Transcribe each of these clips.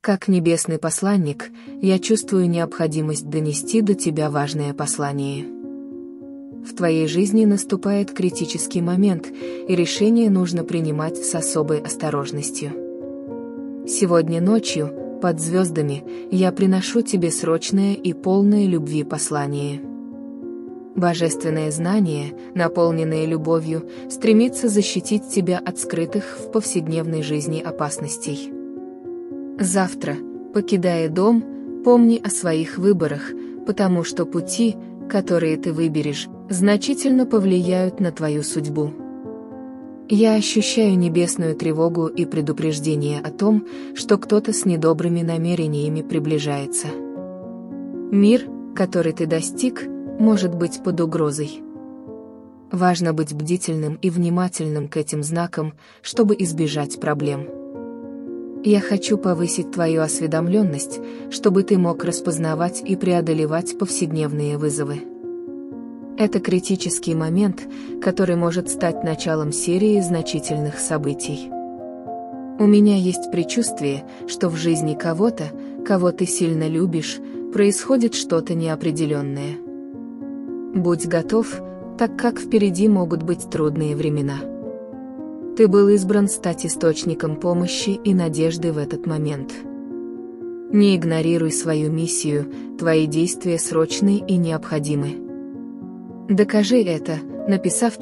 Как небесный посланник, я чувствую необходимость донести до тебя важное послание. В твоей жизни наступает критический момент, и решение нужно принимать с особой осторожностью. Сегодня ночью, под звездами, я приношу тебе срочное и полное любви послание. Божественное знание, наполненное любовью, стремится защитить тебя от скрытых в повседневной жизни опасностей. Завтра, покидая дом, помни о своих выборах, потому что пути, которые ты выберешь, значительно повлияют на твою судьбу. Я ощущаю небесную тревогу и предупреждение о том, что кто-то с недобрыми намерениями приближается. Мир, который ты достиг, может быть под угрозой. Важно быть бдительным и внимательным к этим знакам, чтобы избежать проблем. Я хочу повысить твою осведомленность, чтобы ты мог распознавать и преодолевать повседневные вызовы. Это критический момент, который может стать началом серии значительных событий. У меня есть предчувствие, что в жизни кого-то, кого ты сильно любишь, происходит что-то неопределенное. Будь готов, так как впереди могут быть трудные времена. Ты был избран стать источником помощи и надежды в этот момент. Не игнорируй свою миссию, твои действия срочны и необходимы. Докажи это, написав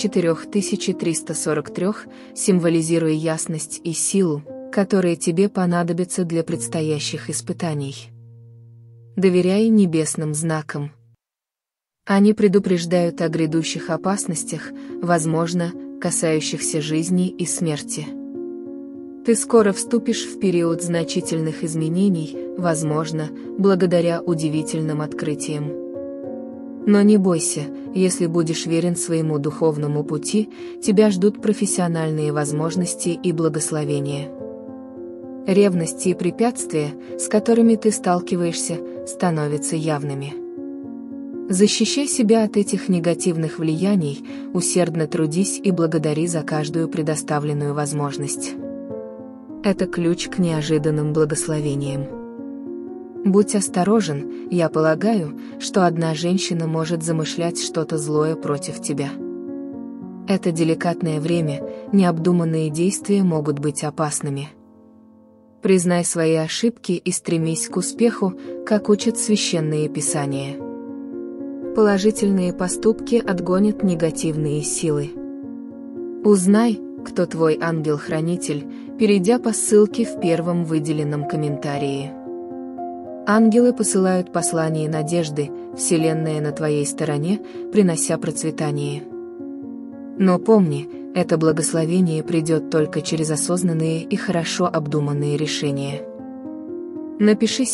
4343, символизируя ясность и силу, которые тебе понадобятся для предстоящих испытаний. Доверяй небесным знакам. Они предупреждают о грядущих опасностях, возможно, касающихся жизни и смерти. Ты скоро вступишь в период значительных изменений, возможно, благодаря удивительным открытиям. Но не бойся, если будешь верен своему духовному пути, тебя ждут профессиональные возможности и благословения. Ревность и препятствия, с которыми ты сталкиваешься, становятся явными. Защищай себя от этих негативных влияний, усердно трудись и благодари за каждую предоставленную возможность. Это ключ к неожиданным благословениям. Будь осторожен, я полагаю, что одна женщина может замышлять что-то злое против тебя. Это деликатное время, необдуманные действия могут быть опасными. Признай свои ошибки и стремись к успеху, как учат священные писания. Положительные поступки отгонят негативные силы. Узнай, кто твой ангел-хранитель, перейдя по ссылке в первом выделенном комментарии. Ангелы посылают послание надежды, Вселенная на твоей стороне, принося процветание. Но помни, это благословение придет только через осознанные и хорошо обдуманные решения. Напиши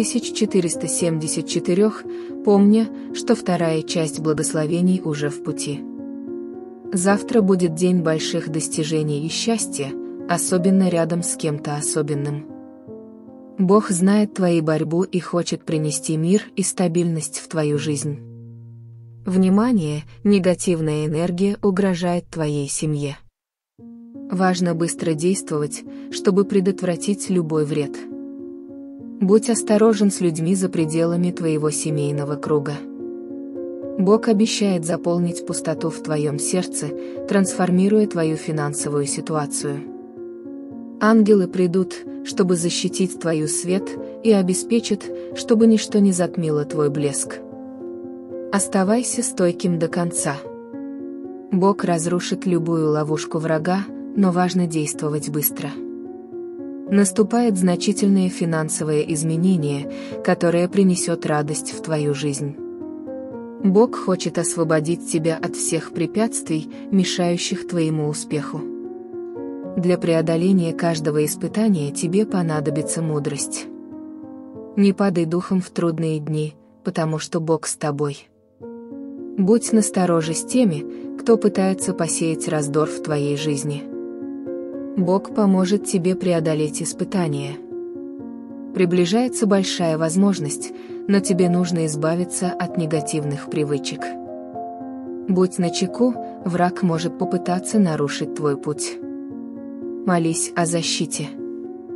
7474, помня, что вторая часть благословений уже в пути. Завтра будет день больших достижений и счастья, особенно рядом с кем-то особенным. Бог знает твою борьбу и хочет принести мир и стабильность в твою жизнь. Внимание, негативная энергия угрожает твоей семье. Важно быстро действовать, чтобы предотвратить любой вред. Будь осторожен с людьми за пределами твоего семейного круга. Бог обещает заполнить пустоту в твоем сердце, трансформируя твою финансовую ситуацию. Ангелы придут, чтобы защитить твою свет, и обеспечат, чтобы ничто не затмило твой блеск. Оставайся стойким до конца. Бог разрушит любую ловушку врага, но важно действовать быстро. Наступает значительное финансовое изменение, которое принесет радость в твою жизнь. Бог хочет освободить тебя от всех препятствий, мешающих твоему успеху. Для преодоления каждого испытания тебе понадобится мудрость. Не падай духом в трудные дни, потому что Бог с тобой. Будь настороже с теми, кто пытается посеять раздор в твоей жизни. Бог поможет тебе преодолеть испытания. Приближается большая возможность, но тебе нужно избавиться от негативных привычек. Будь начеку, враг может попытаться нарушить твой путь. Молись о защите.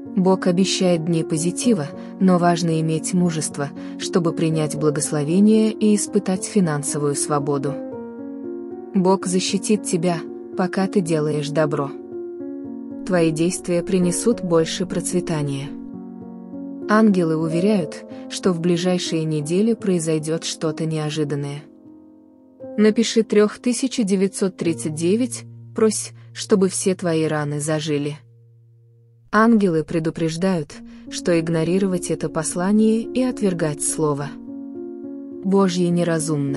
Бог обещает дни позитива, но важно иметь мужество, чтобы принять благословение и испытать финансовую свободу. Бог защитит тебя, пока ты делаешь добро. Твои действия принесут больше процветания. Ангелы уверяют, что в ближайшие недели произойдет что-то неожиданное. Напиши 3939, прось, чтобы все твои раны зажили. Ангелы предупреждают, что игнорировать это послание и отвергать слово Божье неразумно.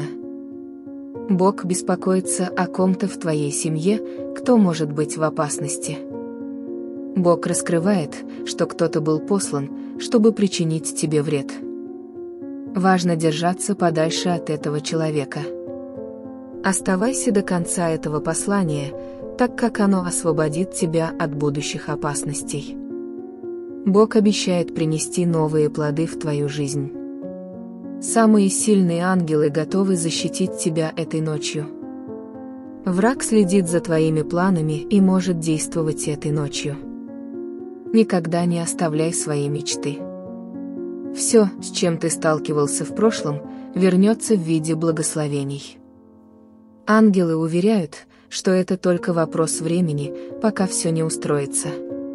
Бог беспокоится о ком-то в твоей семье, кто может быть в опасности. Бог раскрывает, что кто-то был послан, чтобы причинить тебе вред. Важно держаться подальше от этого человека. Оставайся до конца этого послания, так как оно освободит тебя от будущих опасностей. Бог обещает принести новые плоды в твою жизнь. Самые сильные ангелы готовы защитить тебя этой ночью. Враг следит за твоими планами и может действовать этой ночью. Никогда не оставляй свои мечты. Все, с чем ты сталкивался в прошлом, вернется в виде благословений. Ангелы уверяют, что это только вопрос времени, пока все не устроится.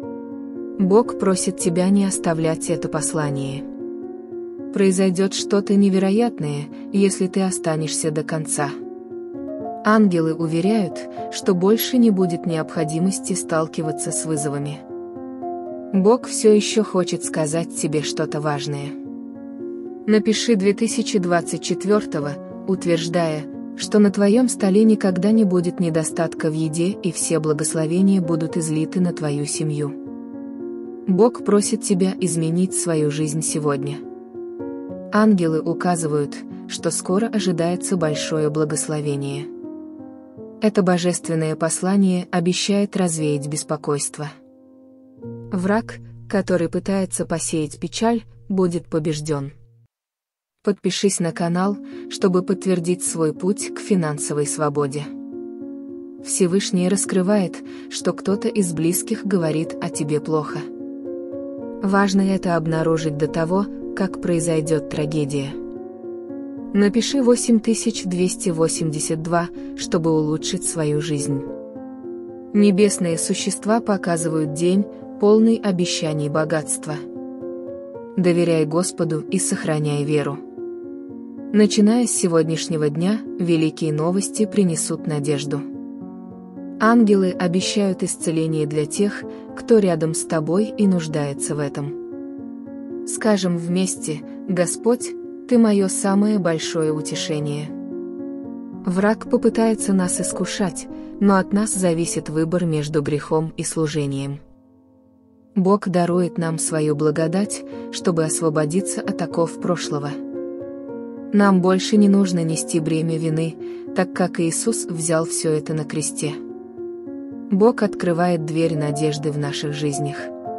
Бог просит тебя не оставлять это послание. Произойдет что-то невероятное, если ты останешься до конца. Ангелы уверяют, что больше не будет необходимости сталкиваться с вызовами. Бог все еще хочет сказать тебе что-то важное. Напиши 2024, утверждая, что на твоем столе никогда не будет недостатка в еде и все благословения будут излиты на твою семью. Бог просит тебя изменить свою жизнь сегодня. Ангелы указывают, что скоро ожидается большое благословение. Это божественное послание обещает развеять беспокойство. Враг, который пытается посеять печаль, будет побежден. Подпишись на канал, чтобы подтвердить свой путь к финансовой свободе. Всевышний раскрывает, что кто-то из близких говорит о тебе плохо. Важно это обнаружить до того, как произойдет трагедия. Напиши 8282, чтобы улучшить свою жизнь. Небесные существа показывают день, полный обещаний богатства. Доверяй Господу и сохраняй веру. Начиная с сегодняшнего дня, великие новости принесут надежду. Ангелы обещают исцеление для тех, кто рядом с тобой и нуждается в этом. Скажем вместе: Господь, Ты мое самое большое утешение. Враг попытается нас искушать, но от нас зависит выбор между грехом и служением. Бог дарует нам свою благодать, чтобы освободиться от оков прошлого. Нам больше не нужно нести бремя вины, так как Иисус взял все это на кресте. Бог открывает дверь надежды в наших жизнях.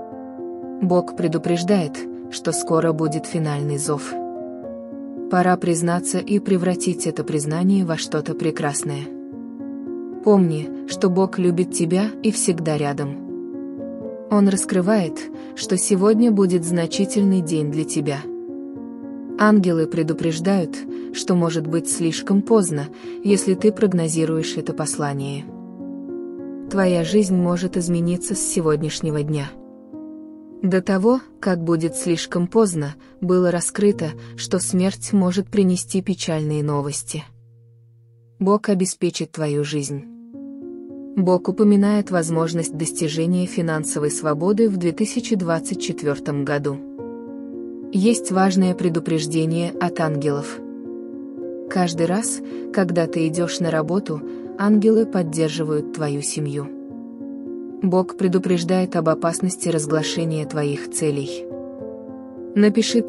Бог предупреждает, что скоро будет финальный зов. Пора признаться и превратить это признание во что-то прекрасное. Помни, что Бог любит тебя и всегда рядом. Он раскрывает, что сегодня будет значительный день для тебя. Ангелы предупреждают, что может быть слишком поздно, если ты прогнозируешь это послание. Твоя жизнь может измениться с сегодняшнего дня. До того, как будет слишком поздно, было раскрыто, что смерть может принести печальные новости. Бог обеспечит твою жизнь. Бог упоминает возможность достижения финансовой свободы в 2024 году. Есть важное предупреждение от ангелов. Каждый раз, когда ты идешь на работу, ангелы поддерживают твою семью. Бог предупреждает об опасности разглашения твоих целей. Напиши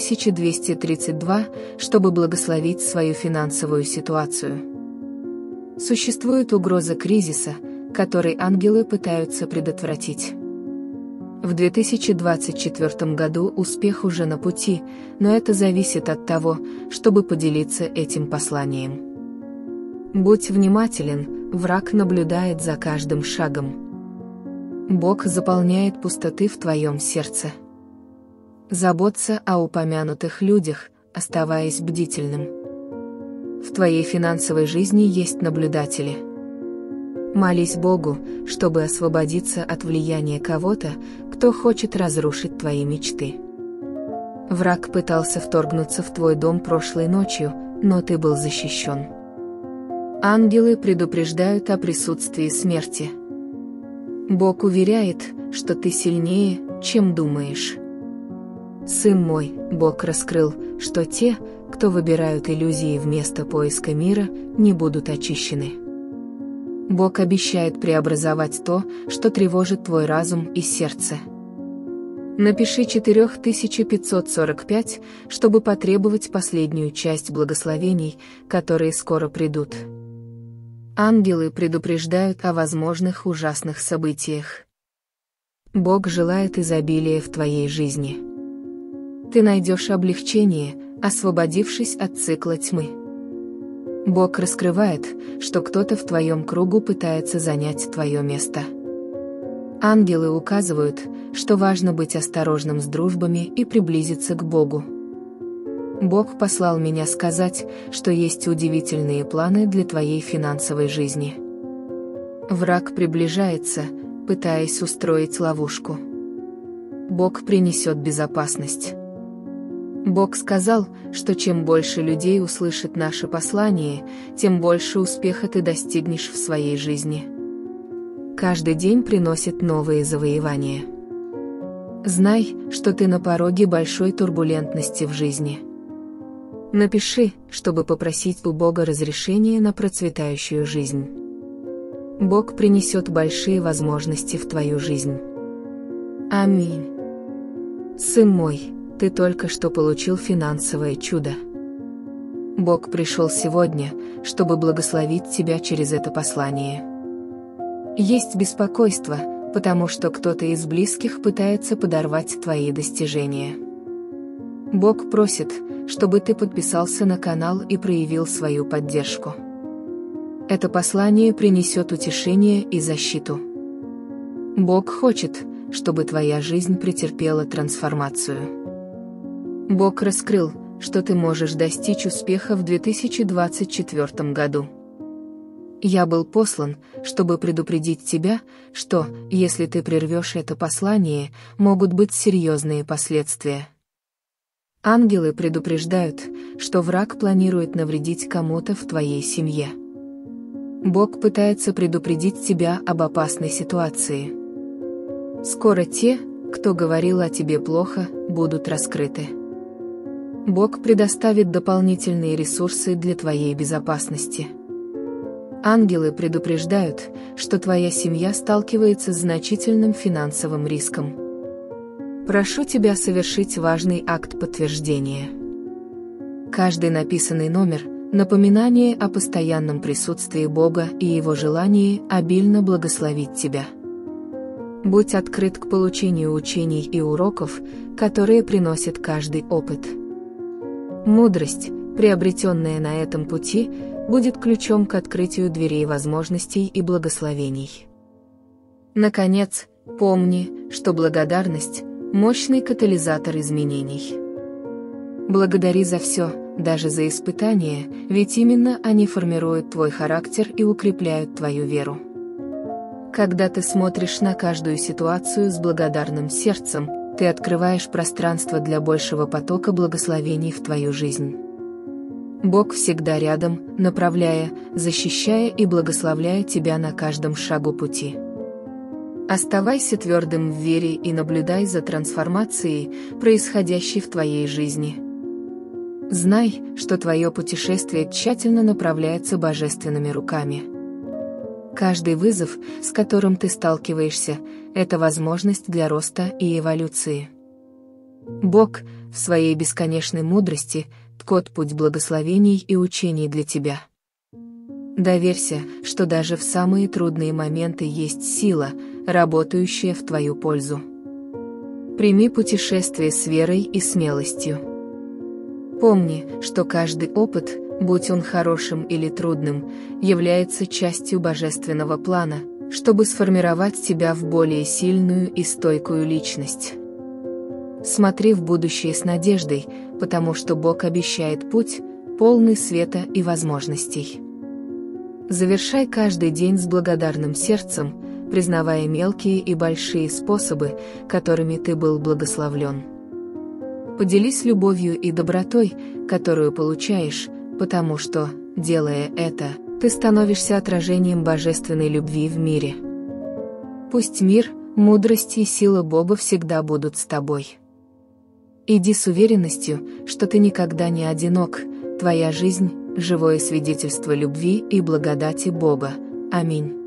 3232, чтобы благословить свою финансовую ситуацию. Существует угроза кризиса, который ангелы пытаются предотвратить. В 2024 году успех уже на пути, но это зависит от того, чтобы поделиться этим посланием. Будь внимателен, враг наблюдает за каждым шагом. Бог заполняет пустоты в твоем сердце. Заботься о упомянутых людях, оставаясь бдительным. В твоей финансовой жизни есть наблюдатели. Молись Богу, чтобы освободиться от влияния кого-то, кто хочет разрушить твои мечты. Враг пытался вторгнуться в твой дом прошлой ночью, но ты был защищен. Ангелы предупреждают о присутствии смерти. Бог уверяет, что ты сильнее, чем думаешь. Сын мой, Бог раскрыл, что те, кто выбирают иллюзии вместо поиска мира, не будут очищены. Бог обещает преобразовать то, что тревожит твой разум и сердце. Напиши 4545, чтобы потребовать последнюю часть благословений, которые скоро придут. Ангелы предупреждают о возможных ужасных событиях. Бог желает изобилия в твоей жизни. Ты найдешь облегчение, освободившись от цикла тьмы. Бог раскрывает, что кто-то в твоем кругу пытается занять твое место. Ангелы указывают, что важно быть осторожным с дружбами и приблизиться к Богу. Бог послал меня сказать, что есть удивительные планы для твоей финансовой жизни. Враг приближается, пытаясь устроить ловушку. Бог принесет безопасность. Бог сказал, что чем больше людей услышит наше послание, тем больше успеха ты достигнешь в своей жизни. Каждый день приносит новые завоевания. Знай, что ты на пороге большой турбулентности в жизни. Напиши, чтобы попросить у Бога разрешения на процветающую жизнь. Бог принесет большие возможности в твою жизнь. Аминь. Сын мой, ты только что получил финансовое чудо. Бог пришел сегодня, чтобы благословить тебя через это послание. Есть беспокойство, потому что кто-то из близких пытается подорвать твои достижения. Бог просит, чтобы ты подписался на канал и проявил свою поддержку. Это послание принесет утешение и защиту. Бог хочет, чтобы твоя жизнь претерпела трансформацию. Бог раскрыл, что ты можешь достичь успеха в 2024 году. Я был послан, чтобы предупредить тебя, что, если ты прервешь это послание, могут быть серьезные последствия. Ангелы предупреждают, что враг планирует навредить кому-то в твоей семье. Бог пытается предупредить тебя об опасной ситуации. Скоро те, кто говорил о тебе плохо, будут раскрыты. Бог предоставит дополнительные ресурсы для твоей безопасности. Ангелы предупреждают, что твоя семья сталкивается с значительным финансовым риском. Прошу тебя совершить важный акт подтверждения. Каждый написанный номер – напоминание о постоянном присутствии Бога и Его желании обильно благословить тебя. Будь открыт к получению учений и уроков, которые приносит каждый опыт. Мудрость, приобретенная на этом пути, будет ключом к открытию дверей возможностей и благословений. Наконец, помни, что благодарность – мощный катализатор изменений. Благодари за все, даже за испытания, ведь именно они формируют твой характер и укрепляют твою веру. Когда ты смотришь на каждую ситуацию с благодарным сердцем, ты открываешь пространство для большего потока благословений в твою жизнь. Бог всегда рядом, направляя, защищая и благословляя тебя на каждом шагу пути. Оставайся твердым в вере и наблюдай за трансформацией, происходящей в твоей жизни. Знай, что твое путешествие тщательно направляется божественными руками. Каждый вызов, с которым ты сталкиваешься, это возможность для роста и эволюции. Бог, в своей бесконечной мудрости, ткет путь благословений и учений для тебя. Доверься, что даже в самые трудные моменты есть сила, работающая в твою пользу. Прими путешествие с верой и смелостью. Помни, что каждый опыт, будь он хорошим или трудным, является частью божественного плана, чтобы сформировать тебя в более сильную и стойкую личность. Смотри в будущее с надеждой, потому что Бог обещает путь, полный света и возможностей. Завершай каждый день с благодарным сердцем, признавая мелкие и большие способы, которыми ты был благословлен. Поделись любовью и добротой, которую получаешь, потому что, делая это, ты становишься отражением божественной любви в мире. Пусть мир, мудрость и сила Бога всегда будут с тобой. Иди с уверенностью, что ты никогда не одинок, твоя жизнь – живое свидетельство любви и благодати Бога. Аминь.